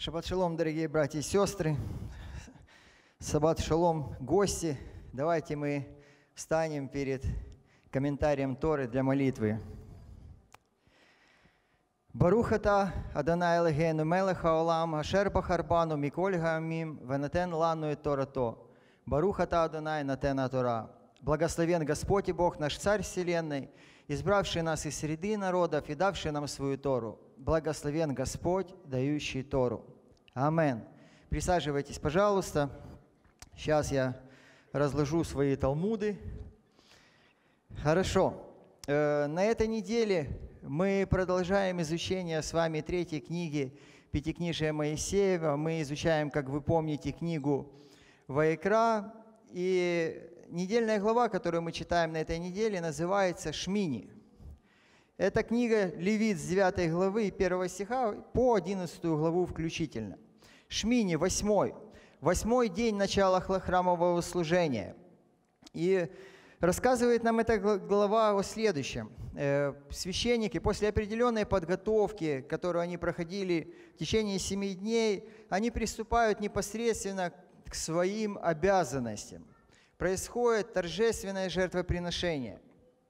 Шаббат шалом, дорогие братья и сестры. Шаббат шалом, гости. Давайте мы встанем перед комментарием Торы для молитвы. Барух ата Адонай Элогейну мелех хаолам, ашер бахар бану миколь гаамим, венатен лану эт Торато. Барух ата Адонай натен Тора. Благословен Господь и Бог наш Царь Вселенной, избравший нас из среды народов и давший нам свою Тору. Благословен Господь, дающий Тору. Амен. Присаживайтесь, пожалуйста. Сейчас я разложу свои талмуды. Хорошо. На этой неделе мы продолжаем изучение с вами третьей книги Пятикнижия Моисеева. Мы изучаем, как вы помните, книгу Ваикра. И недельная глава, которую мы читаем на этой неделе, называется Шмини. Это книга Левит с 9 главы 1 стиха по 11 главу включительно. Шмини, 8 день начала храмового служения. И рассказывает нам эта глава о следующем. Священники после определенной подготовки, которую они проходили в течение 7 дней, они приступают непосредственно к своим обязанностям. Происходит торжественное жертвоприношение.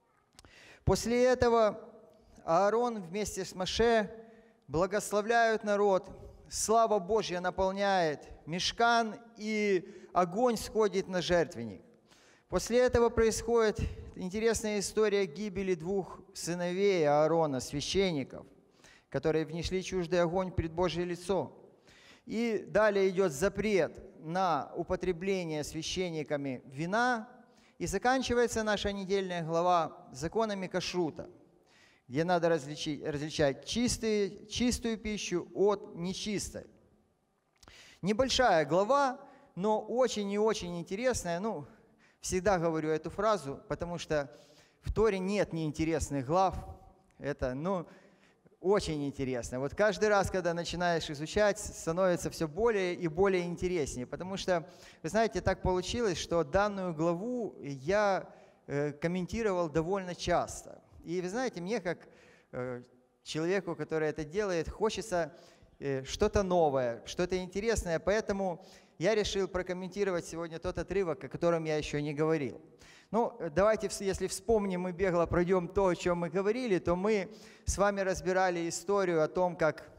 После этого Аарон вместе с Моше благословляют народ, слава Божья наполняет мишкан, и огонь сходит на жертвенник. После этого происходит интересная история гибели 2 сыновей Аарона, священников, которые внесли чуждый огонь пред Божье лицо. И далее идет запрет на употребление священниками вина, и заканчивается наша недельная глава законами кашрута, где надо различать чистую пищу от нечистой. Небольшая глава, но очень и очень интересная. Всегда говорю эту фразу, потому что в Торе нет неинтересных глав. Это, очень интересно. Вот каждый раз, когда начинаешь изучать, становится все более и более интереснее. Потому что, вы знаете, так получилось, что данную главу я комментировал довольно часто. И вы знаете, мне как человеку, который это делает, хочется что-то новое, что-то интересное. Поэтому я решил прокомментировать сегодня тот отрывок, о котором я еще не говорил. Давайте, если вспомним, мы бегло пройдем то, о чем мы говорили, то мы с вами разбирали историю о том, как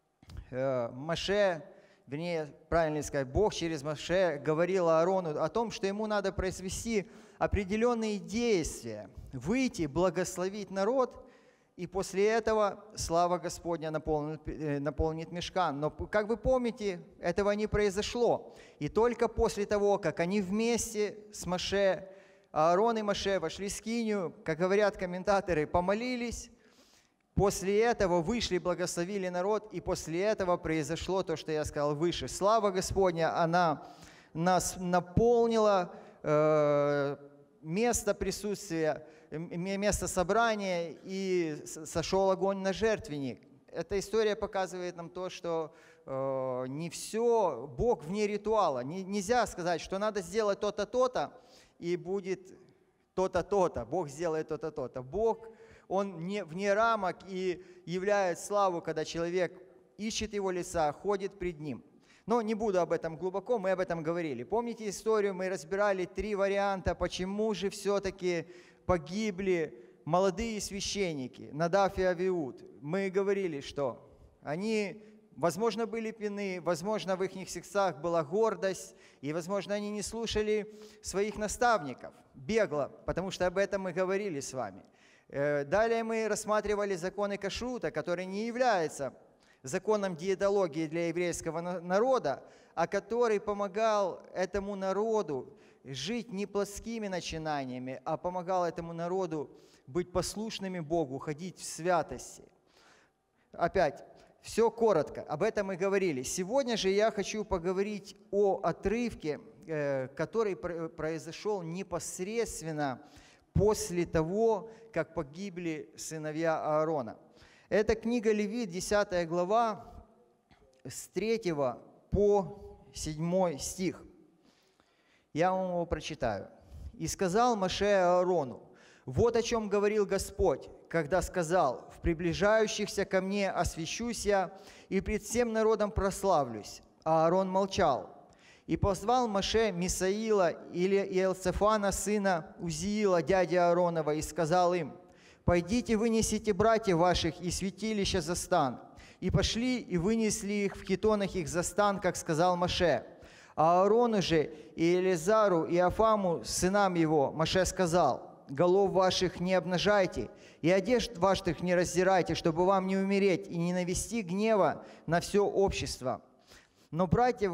Моше, вернее, правильно сказать, Бог через Моше говорил Аарону о том, что ему надо произвести определенные действия, выйти, благословить народ, и после этого слава Господня наполнит мишкан. Но, как вы помните, этого не произошло. И только после того, как они вместе с Моше, Аарон и Моше вошли в скинию, как говорят комментаторы, помолились, после этого вышли, благословили народ, и после этого произошло то, что я сказал выше. Слава Господня, она нас наполнила, место присутствия, место собрания, и сошел огонь на жертвенник. Эта история показывает нам то, что не все, Бог вне ритуала. Нельзя сказать, что надо сделать то-то, то-то, и будет то-то, то-то. Бог сделает то-то, то-то. Бог, Он вне рамок и являет славу, когда человек ищет Его лица, ходит пред Ним. Но не буду об этом глубоко, мы об этом говорили. Помните историю, мы разбирали 3 варианта, почему же все-таки погибли молодые священники, Надав и Авиуд. Мы говорили, что они, возможно, были пьяны, возможно, в их сердцах была гордость, и, возможно, они не слушали своих наставников бегло, потому что об этом мы говорили с вами. Далее мы рассматривали законы кашрута, которые не являются законом диетологии для еврейского народа, а который помогал этому народу жить не плотскими начинаниями, а помогал этому народу быть послушными Богу, ходить в святости. Опять, все коротко, об этом мы говорили. Сегодня же я хочу поговорить о отрывке, который произошел непосредственно после того, как погибли сыновья Аарона. Это книга Левит, 10 глава, с 3 по 7 стих. Я вам его прочитаю. «И сказал Моше Аарону: вот о чем говорил Господь, когда сказал: «В приближающихся ко мне освящусь я, и пред всем народом прославлюсь». А Аарон молчал. И позвал Моше Мисаила или Иелцефана, сына Узиила, дяди Ааронова, и сказал им: «Пойдите, вынесите братьев ваших и святилища за стан». И пошли, и вынесли их в хитонах их за стан, как сказал Моше. А Аарону же и Елизару и Афаму, сынам его, Моше сказал: «Голов ваших не обнажайте, и одежд ваших не раздирайте, чтобы вам не умереть и не навести гнева на все общество. Но братья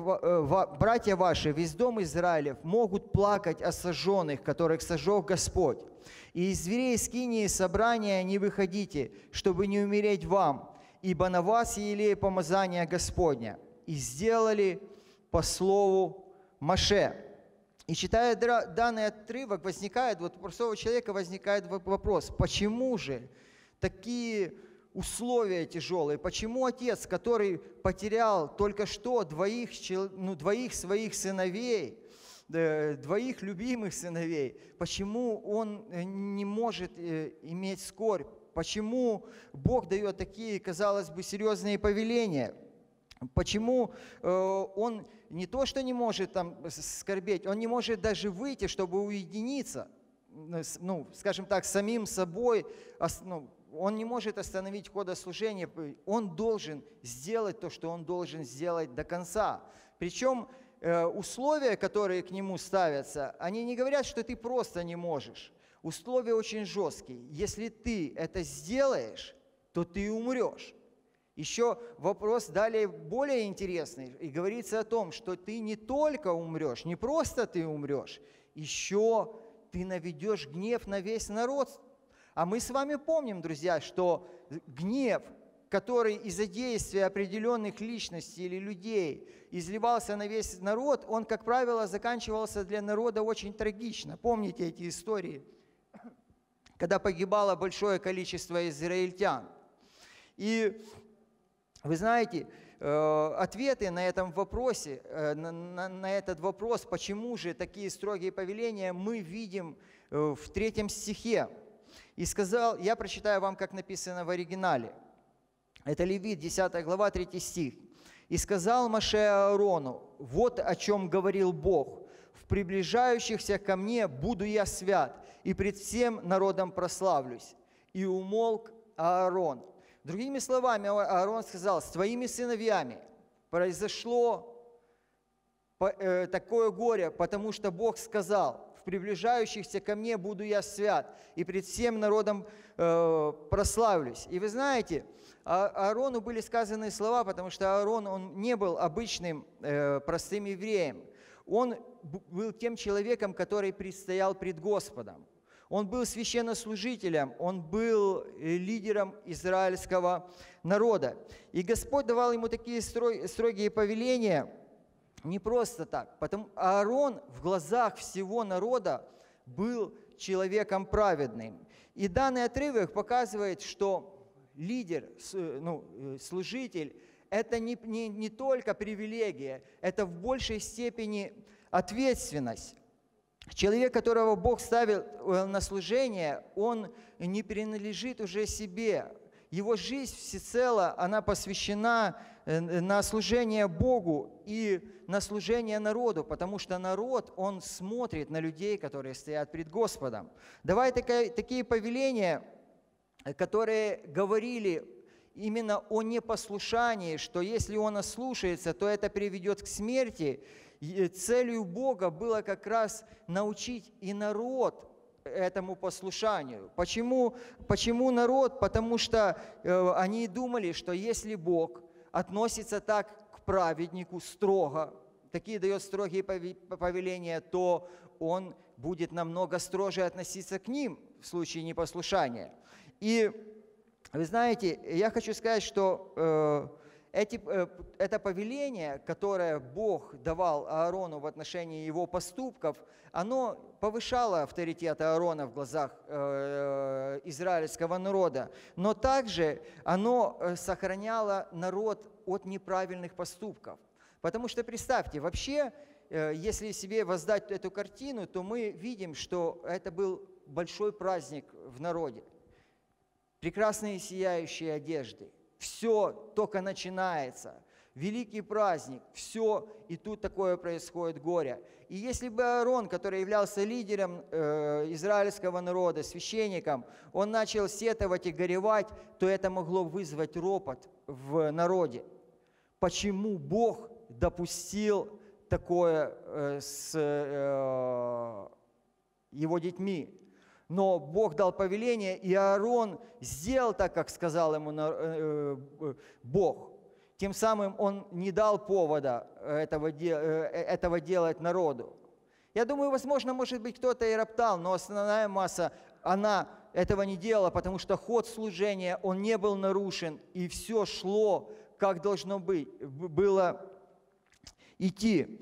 ваши, весь дом Израилев, могут плакать о сожженных, которых сожег Господь. И из зверей скинии собрания не выходите, чтобы не умереть вам, ибо на вас елея помазания Господня». И сделали по слову Моше. И читая данный отрывок, у простого человека возникает вопрос: почему же такие условия тяжелые? Почему отец, который потерял только что двоих своих сыновей, двоих любимых сыновей, почему он не может иметь скорбь? Почему Бог дает такие, казалось бы, серьезные повеления? Почему он не то, что не может там скорбеть, он не может даже выйти, чтобы уединиться, скажем так, с самим собой, он не может остановить ходослужение, он должен сделать то, что он должен сделать до конца. Причем условия, которые к нему ставятся, они не говорят, что ты просто не можешь. Условия очень жесткие. Если ты это сделаешь, то ты умрешь. Еще вопрос далее более интересный. И говорится о том, что ты не только умрешь, не просто ты умрешь, еще ты наведешь гнев на весь народ. А мы с вами помним, друзья, что гнев, который из-за действия определенных личностей или людей изливался на весь народ, он, как правило, заканчивался для народа очень трагично. Помните эти истории, когда погибало большое количество израильтян? И вы знаете, ответы на этом вопросе, на этот вопрос, почему же такие строгие повеления, мы видим в 3 стихе. И сказал, я прочитаю вам, как написано в оригинале. Это Левит, 10 глава, 3 стих. «И сказал Моше Аарону: вот о чем говорил Бог: в приближающихся ко мне буду я свят, и пред всем народом прославлюсь». И умолк Аарон. Другими словами, Аарон сказал: с твоими сыновьями произошло такое горе, потому что Бог сказал: в приближающихся ко мне буду я свят, и пред всем народом прославлюсь. И вы знаете, Аарону были сказаны слова, потому что Аарон, он не был обычным простым евреем. Он был тем человеком, который предстоял пред Господом. Он был священнослужителем, он был лидером израильского народа. И Господь давал ему такие строгие повеления не просто так. Аарон в глазах всего народа был человеком праведным. И данный отрывок показывает, что лидер, служитель, это не только привилегия, это в большей степени ответственность. Человек, которого Бог ставил на служение, он не принадлежит уже себе. Его жизнь всецело, она посвящена на служение Богу и на служение народу, потому что народ, он смотрит на людей, которые стоят пред Господом. Давай такие повеления, которые говорили именно о непослушании, что если он ослушается, то это приведет к смерти. И целью Бога было как раз научить и народ этому послушанию. Почему народ? Потому что они думали, что если Бог относится так к праведнику строго, такие дает строгие повеления, то Он будет намного строже относиться к ним в случае непослушания. И вы знаете, я хочу сказать, что это повеление, которое Бог давал Аарону в отношении его поступков, оно повышало авторитет Аарона в глазах израильского народа, но также оно сохраняло народ от неправильных поступков. Потому что представьте, вообще, если себе воздать эту картину, то мы видим, что это был большой праздник в народе. прекрасные сияющие одежды. Все только начинается. Великий праздник, все, и тут такое происходит горе. И если бы Аарон, который являлся лидером израильского народа, священником, он начал сетовать и горевать, то это могло вызвать ропот в народе. Почему Бог допустил такое с его детьми? Но Бог дал повеление, и Аарон сделал так, как сказал ему Бог. Тем самым он не дал повода этого делать народу. Я думаю, возможно, может быть, кто-то и роптал, но основная масса, она этого не делала, потому что ход служения, он не был нарушен, и все шло, как должно было идти.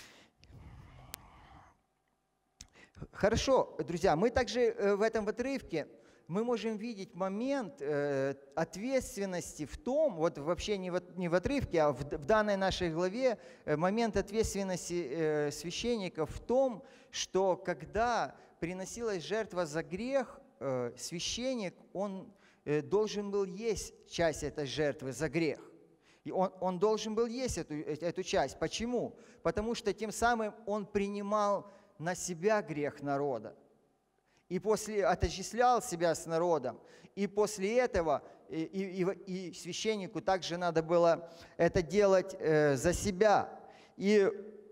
Хорошо, друзья, мы также в этом отрывке мы можем видеть момент ответственности в том, вот вообще не в отрывке, а в данной нашей главе, момент ответственности священников в том, что когда приносилась жертва за грех, священник, он должен был есть часть этой жертвы за грех. И он должен был есть эту часть. Почему? Потому что тем самым он принимал на себя грех народа. И после отождествлял себя с народом. И после этого и священнику также надо было это делать за себя. И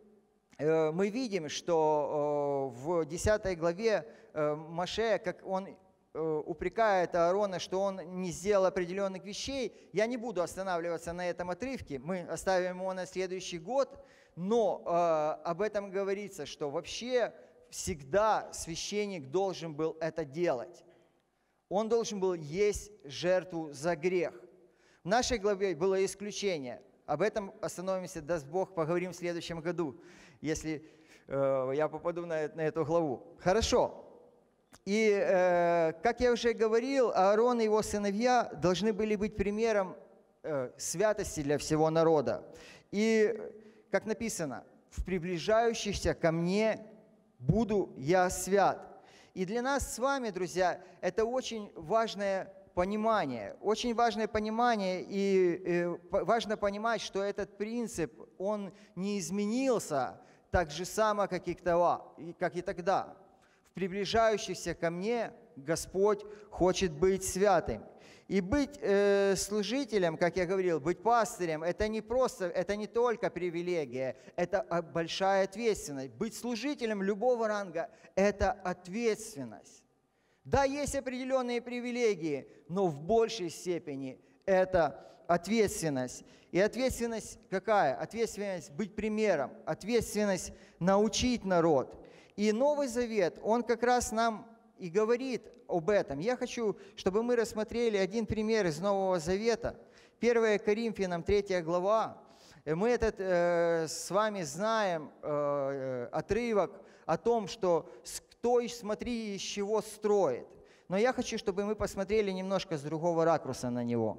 мы видим, что в 10 главе Моше, как он упрекает Аарона, что он не сделал определенных вещей. Я не буду останавливаться на этом отрывке, мы оставим его на следующий год, но об этом говорится, что вообще всегда священник должен был это делать. Он должен был есть жертву за грех. В нашей главе было исключение. Об этом остановимся, даст Бог, поговорим в следующем году, если я попаду на эту главу. Хорошо. И, как я уже говорил, Аарон и его сыновья должны были быть примером святости для всего народа. И, как написано, «В приближающихся ко мне буду я свят». И для нас с вами, друзья, это очень важное понимание. Очень важное понимание, и важно понимать, что этот принцип, он не изменился так же само, как и тогда. В приближающихся ко мне Господь хочет быть святым. И быть служителем, как я говорил, быть пастырем, это не только привилегия, это большая ответственность. Быть служителем любого ранга – это ответственность. Да, есть определенные привилегии, но в большей степени это ответственность. И ответственность какая? Ответственность быть примером, ответственность научить народ. И Новый Завет, он как раз нам и говорит об этом. Я хочу, чтобы мы рассмотрели один пример из Нового Завета. 1 Коринфянам 3 глава. Мы с вами знаем отрывок о том, что кто, смотри, из чего строит. Но я хочу, чтобы мы посмотрели немножко с другого ракурса на него.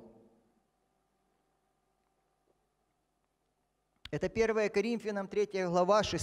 Это 1 Коринфянам 3 глава, с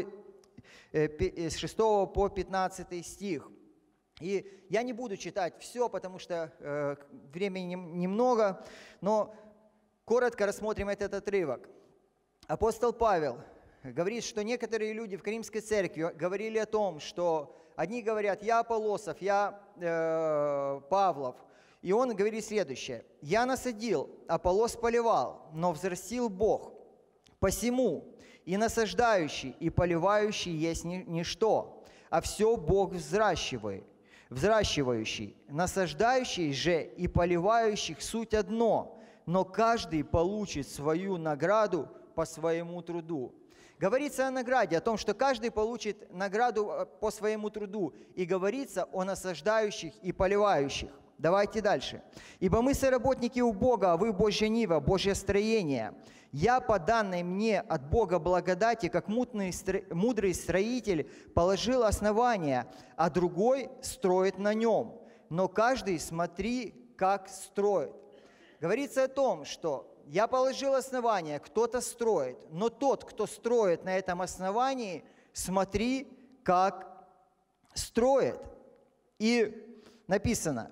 6 по 15 стих. И я не буду читать все, потому что времени немного, но коротко рассмотрим этот отрывок. Апостол Павел говорит, что некоторые люди в Каримской церкви говорили о том, что одни говорят: «Я Аполлосов, я Павлов». И он говорит следующее: «Я насадил, Аполлос поливал, но взрастил Бог. Посему и насаждающий, и поливающий есть ничто, а все Бог взращивающий. Насаждающий же и поливающих суть одно, но каждый получит свою награду по своему труду». Говорится о награде, о том, что каждый получит награду по своему труду. И говорится о насаждающих и поливающих. Давайте дальше. «Ибо мы соработники у Бога, а вы Божья нива, Божье строение. Я, по данной мне от Бога благодати, как мудрый строитель, положил основание, а другой строит на нем. Но каждый смотри, как строит». Говорится о том, что я положил основание, кто-то строит, но тот, кто строит на этом основании, смотри, как строит. И написано: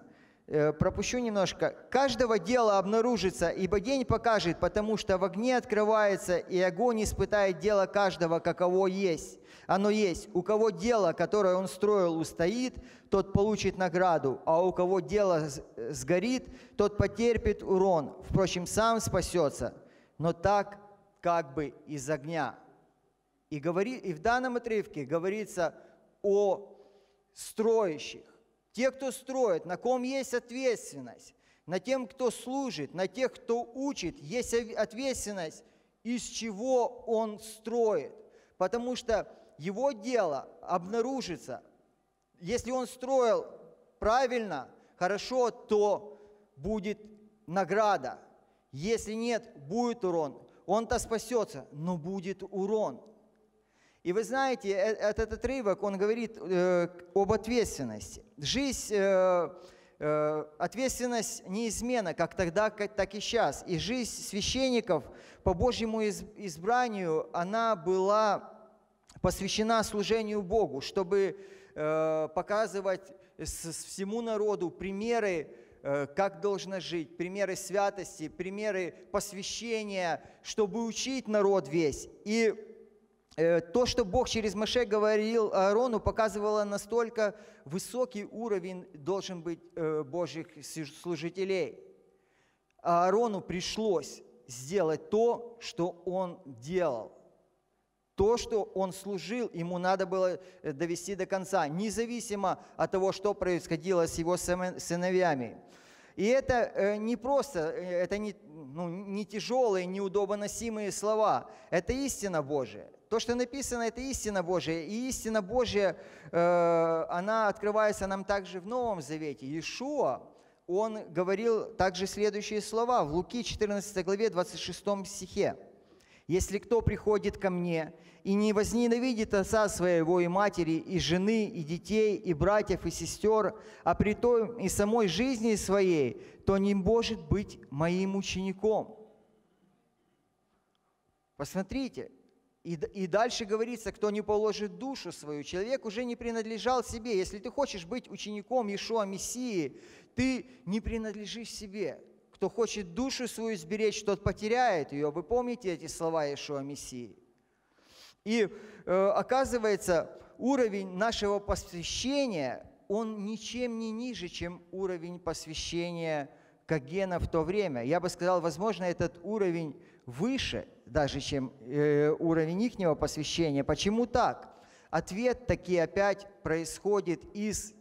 пропущу немножко. «Каждого дела обнаружится, ибо день покажет, потому что в огне открывается, и огонь испытает дело каждого, каково есть. Оно есть. У кого дело, которое он строил, устоит, тот получит награду, а у кого дело сгорит, тот потерпит урон. Впрочем, сам спасется, но так, как бы из огня». И в данном отрывке говорится о строящих. Те, кто строит, на ком есть ответственность, на тем, кто служит, на тех, кто учит, есть ответственность, из чего он строит. Потому что его дело обнаружится. Если он строил правильно, хорошо, то будет награда. Если нет, будет урон. Он-то спасется, но будет урон. И вы знаете, этот отрывок, он говорит об ответственности. Жизнь, ответственность неизменна, как тогда, так и сейчас. И жизнь священников по Божьему избранию, она была посвящена служению Богу, чтобы показывать всему народу примеры, как должно жить, примеры святости, примеры посвящения, чтобы учить народ весь. И то, что Бог через Моше говорил Аарону, показывало настолько высокий уровень должен быть Божьих служителей. Аарону пришлось сделать то, что он делал. То, что он служил, ему надо было довести до конца, независимо от того, что происходило с его сыновьями. И это не просто, это не тяжелые, неудобоносимые слова, это истина Божия. То, что написано, это истина Божия. И истина Божия, она открывается нам также в Новом Завете. Иешуа, он говорил также следующие слова в Луки 14 главе 26 стихе. «Если кто приходит ко мне и не возненавидит отца своего и матери, и жены, и детей, и братьев, и сестер, а при том и самой жизни своей, то не может быть моим учеником». Посмотрите. И дальше говорится, кто не положит душу свою, человек уже не принадлежал себе. Если ты хочешь быть учеником Иешуа Мессии, ты не принадлежишь себе. Кто хочет душу свою сберечь, тот потеряет ее. Вы помните эти слова Иешуа Мессии? И оказывается, уровень нашего посвящения, он ничем не ниже, чем уровень посвящения Кагена в то время. Я бы сказал, возможно, этот уровень выше даже, чем уровень ихнего посвящения. Почему так? Ответ таки опять происходит из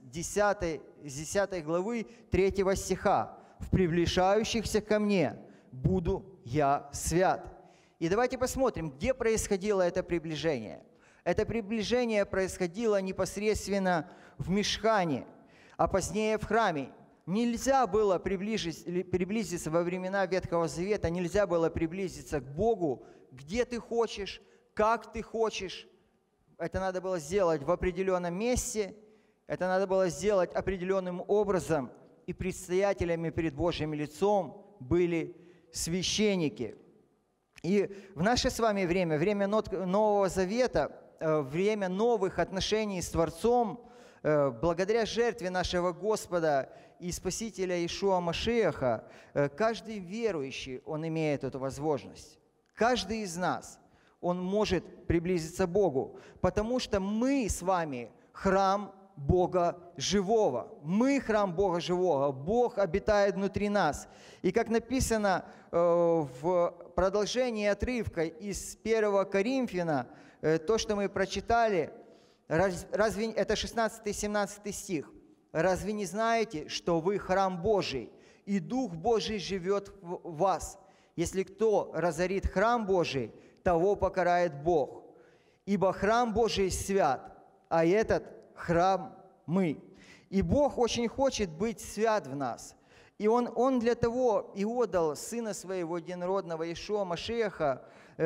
10 главы 3 стиха. «В приближающихся ко мне буду я свят». И давайте посмотрим, где происходило это приближение. Это приближение происходило непосредственно в Мишкане, а позднее в храме. Нельзя было приблизиться во времена Ветхого Завета, нельзя было приблизиться к Богу, где ты хочешь, как ты хочешь. Это надо было сделать в определенном месте, это надо было сделать определенным образом, и предстоятелями перед Божьим лицом были священники. И в наше с вами время, время Нового Завета, время новых отношений с Творцом, благодаря жертве нашего Господа и Спасителя Иешуа Машиаха, каждый верующий, он имеет эту возможность. Каждый из нас, он может приблизиться к Богу, потому что мы с вами храм Бога живого. Мы храм Бога живого. Бог обитает внутри нас. И как написано в продолжении отрывка из 1 Коринфяна, то, что мы прочитали, разве это 16-17 стих. «Разве не знаете, что вы храм Божий, и Дух Божий живет в вас? Если кто разорит храм Божий, того покарает Бог. Ибо храм Божий свят, а этот храм мы». И Бог очень хочет быть свят в нас. И Он для того и отдал Сына Своего Единородного Иешуа Машиаха,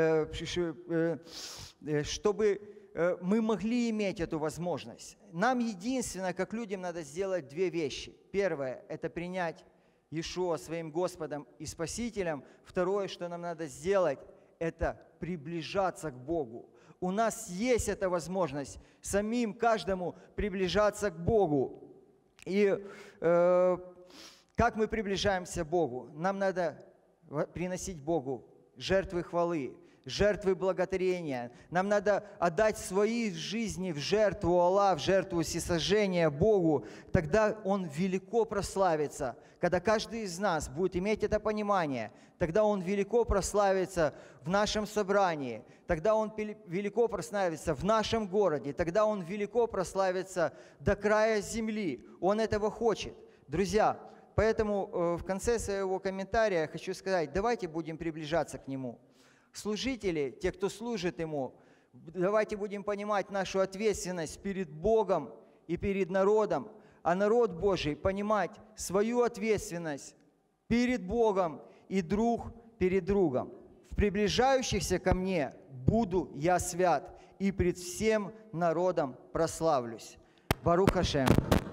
чтобы мы могли иметь эту возможность. Нам единственно, как людям, надо сделать две вещи. Первое – это принять Иешуа своим Господом и Спасителем. Второе, что нам надо сделать, это приближаться к Богу. У нас есть эта возможность самим каждому приближаться к Богу. И Как мы приближаемся к Богу? Нам надо приносить Богу жертвы хвалы, жертвы благодарения. Нам надо отдать свои жизни в жертву Аллаху, в жертву всесожжения Богу. Тогда Он велико прославится. Когда каждый из нас будет иметь это понимание, тогда Он велико прославится в нашем собрании, тогда Он велико прославится в нашем городе, тогда Он велико прославится до края земли. Он этого хочет. Друзья, поэтому в конце своего комментария я хочу сказать, давайте будем приближаться к Нему. Служители, те, кто служит Ему, давайте будем понимать нашу ответственность перед Богом и перед народом, а народ Божий понимать свою ответственность перед Богом и друг перед другом. В приближающихся ко мне буду я свят, и пред всем народом прославлюсь. Барух Ашем.